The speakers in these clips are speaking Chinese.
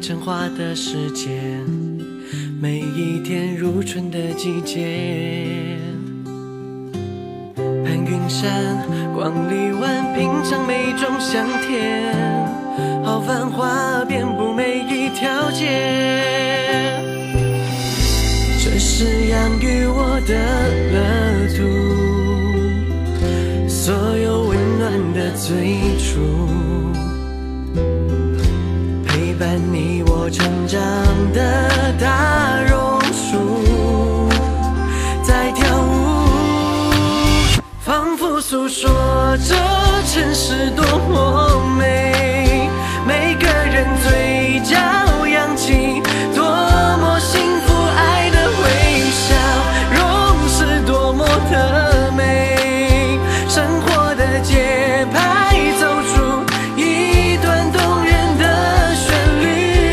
成花的时间，每一天如春的季节。攀云山，逛荔湾，品尝每种香甜，好繁华遍布每一条街。这是养育我的乐土，所有温暖的最初，陪伴你我成长的大榕树，在跳舞，仿佛诉说着城市多么美，每个人嘴角扬起多么幸福，爱的微笑容是多么的美，生活的节拍走出一段动人的旋律。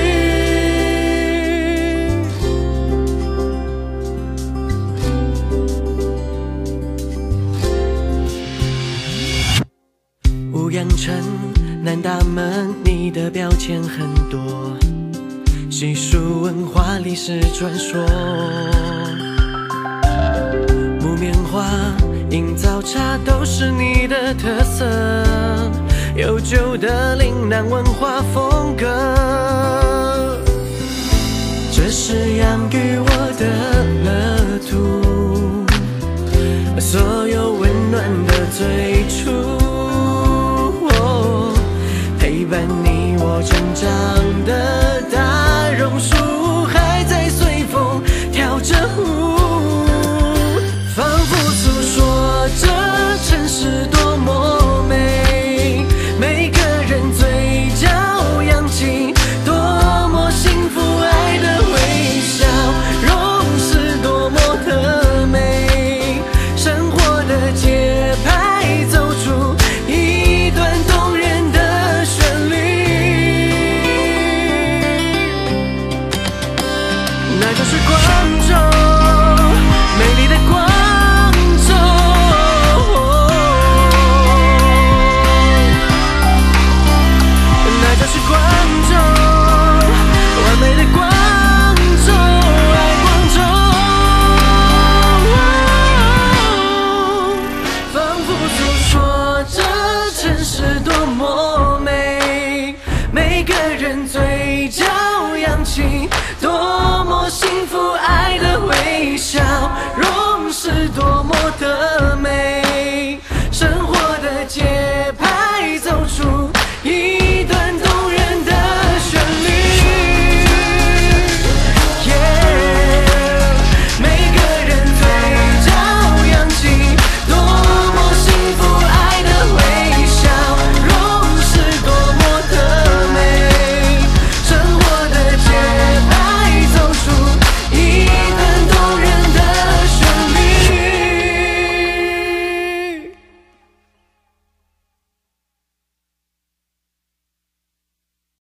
乌阳城南大门，你的标签很多，细数文化历史传说。木棉花、营造茶都是你的特色，悠久的岭南文化风格。这是养育我的